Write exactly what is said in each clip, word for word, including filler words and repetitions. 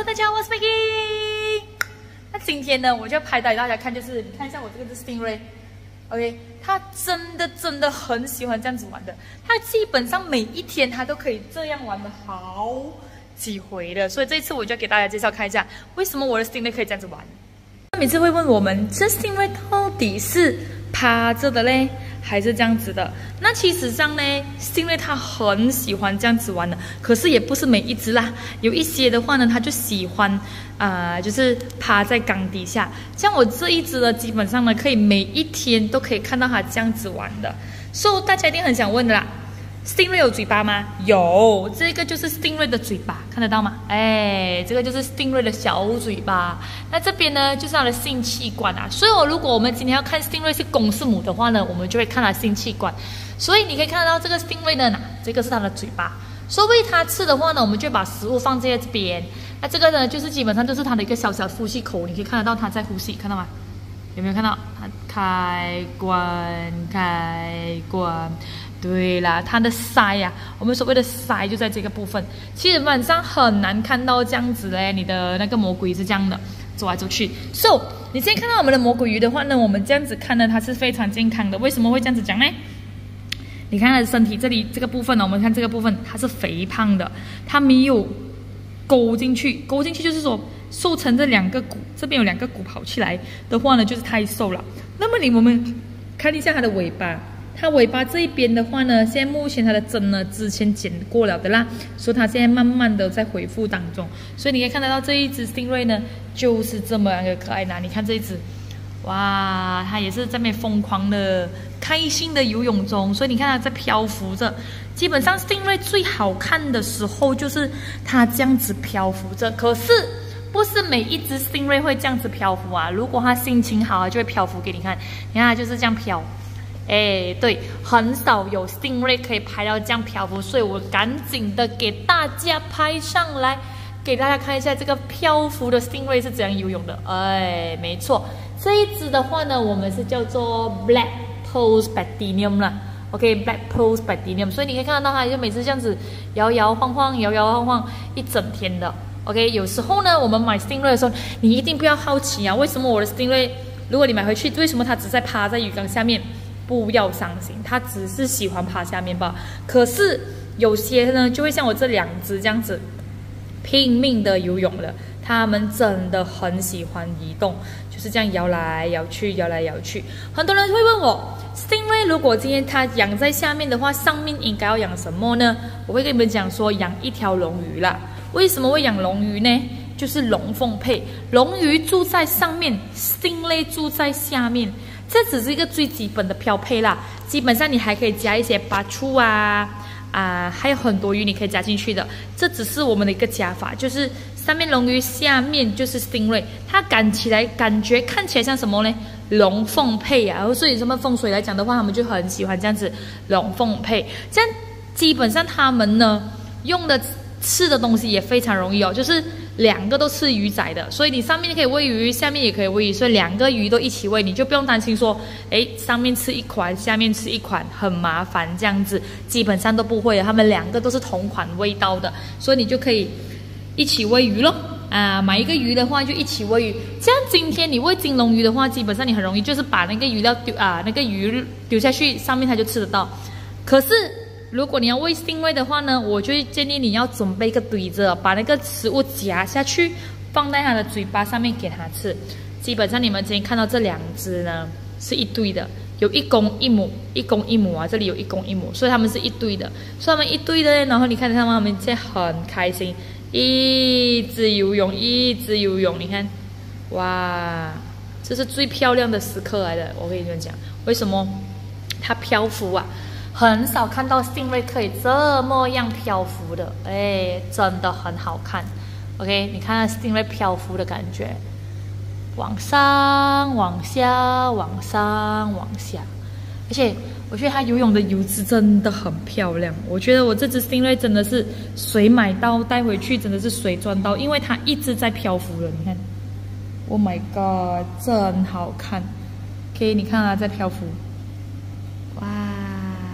大家好，我是 Maggie。那今天呢，我就要拍给大家看，就是你看一下我这个是 Stingray。OK， 他真的真的很喜欢这样子玩的，他基本上每一天他都可以这样玩的好几回的，所以这一次我就给大家介绍看一下，为什么我的 Stingray 可以这样子玩。他每次会问我们，这 Stingray 到底是趴着的嘞，还是这样子的？那其实上呢 ，Stingray 它很喜欢这样子玩的，可是也不是每一只啦，有一些的话呢，它就喜欢啊、呃，就是趴在缸底下。像我这一只呢，基本上呢，可以每一天都可以看到它这样子玩的。所以大家一定很想问的啦 ，Stingray 有嘴巴吗？有，这个就是 Stingray 的嘴巴，看得到吗？哎，这个就是 Stingray 的小嘴巴。那这边呢，就是它的性器官啊。所以，我如果我们今天要看 Stingray 是公是母的话呢，我们就会看它性器官。所以你可以看得到这个 Stingray 呢，这个是它的嘴巴。所以喂它吃的话呢，我们就把食物放在这边。那这个呢，就是基本上就是它的一个小小呼吸口，你可以看得到它在呼吸，看到吗？有没有看到？它开关开关。对啦，它的鳃呀、啊，我们所谓的鳃就在这个部分。基本上很难看到这样子嘞，你的那个魔鬼是这样的，走来走去。So， 你现在看到我们的魔鬼鱼的话呢，我们这样子看呢，它是非常健康的。为什么会这样子讲呢？你看它的身体这里这个部分呢，我们看这个部分，它是肥胖的，它没有勾进去，勾进去就是说瘦成这两个骨，这边有两个骨跑起来的话呢，就是太瘦了。那么你我们看一下它的尾巴。它尾巴这一边的话呢，现在目前它的针呢之前剪过了的啦，所以它现在慢慢的在恢复当中。所以你可以看得到这一只 Stingray 呢，就是这么样的可爱呢。你看这一只，哇，它也是在那边疯狂的、开心的游泳中。所以你看它在漂浮着。基本上 Stingray 最好看的时候就是它这样子漂浮着，可是不是每一只 Stingray 会这样子漂浮啊。如果它心情好，它就会漂浮给你看。你看它就是这样漂。哎，对，很少有 Stingray 可以拍到这样漂浮，所以我赶紧的给大家拍上来，给大家看一下这个漂浮的 Stingray 是怎样游泳的。哎，没错，这一只的话呢，我们是叫做 Black Pearl Platinum 啦。OK，Black Pearl Platinum， 所以你可以看得到它就每次这样子摇摇晃晃、摇摇晃晃一整天的。OK， 有时候呢，我们买 Stingray 的时候，你一定不要好奇啊，为什么我的 Stingray， 如果你买回去，为什么它只在趴在鱼缸下面？不要伤心，它只是喜欢爬下面吧。可是有些呢，就会像我这两只这样子，拼命的游泳了。它们真的很喜欢移动，就是这样摇来摇去，摇来摇去。很多人会问我 ，Stingray 如果今天它养在下面的话，上面应该要养什么呢？我会跟你们讲说，养一条龙鱼啦。为什么会养龙鱼呢？就是龙凤配，龙鱼住在上面 ，Stingray 住在下面。这只是一个最基本的标配啦，基本上你还可以加一些巴醋啊啊，还有很多鱼你可以加进去的。这只是我们的一个加法，就是上面龙鱼，下面就是 Stingray， 它感起来感觉看起来像什么呢？龙凤配啊，所以什么风水来讲的话，他们就很喜欢这样子龙凤配。这样基本上他们呢用的吃的东西也非常容易哦，就是两个都吃鱼仔的，所以你上面可以喂鱼，下面也可以喂鱼，所以两个鱼都一起喂，你就不用担心说，哎，上面吃一款，下面吃一款，很麻烦这样子，基本上都不会的，他们两个都是同款味道的，所以你就可以一起喂鱼咯。啊，买一个鱼的话就一起喂鱼，这样今天你喂金龙鱼的话，基本上你很容易就是把那个鱼料丢啊，那个鱼丢下去，上面它就吃得到。可是如果你要喂 Stingray 的话呢，我就建议你要准备一个堆着，把那个食物夹下去，放在它的嘴巴上面给它吃。基本上你们今天看到这两只呢，是一堆的，有一公一母，一公一母啊，这里有一公一母，所以它们是一堆的，所以它们一堆的，然后你看到它们现在很开心，一直游泳，一直游泳，你看，哇，这是最漂亮的时刻来的，我跟你们讲，为什么？它漂浮啊。很少看到 Stingray 可以这么样漂浮的，哎，真的很好看。OK， 你看 Stingray 漂浮的感觉，往上、往下、往上、往下，而且我觉得它游泳的游姿真的很漂亮。我觉得我这只 Stingray 真的是谁买到带回去真的是谁赚到，因为它一直在漂浮了。你看 ，Oh my God， 真好看。OK， 你看它在漂浮，哇！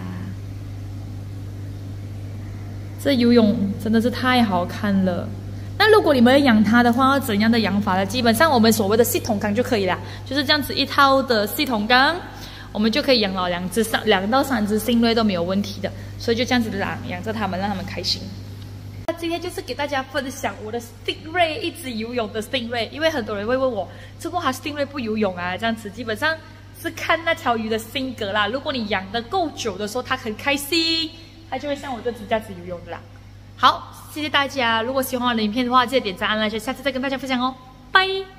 这游泳真的是太好看了， 那如果你们要养它的话，要怎样的养法呢？基本上我们所谓的系统缸就可以了，就是这样子一套的系统缸，我们就可以养了两只三两到三只星瑞都没有问题的，所以就这样子养养着它们，让它们开心。那今天就是给大家分享我的 Stingray 一直游泳的 Stingray， 因为很多人会问我，怎么它 Stingray 不游泳啊？这样子基本上是看那条鱼的性格啦。如果你养的够久的时候，它很开心，它就会像我这只这样子游泳的啦。好，谢谢大家。如果喜欢我的影片的话，记得点赞、按 like，下次再跟大家分享哦，拜。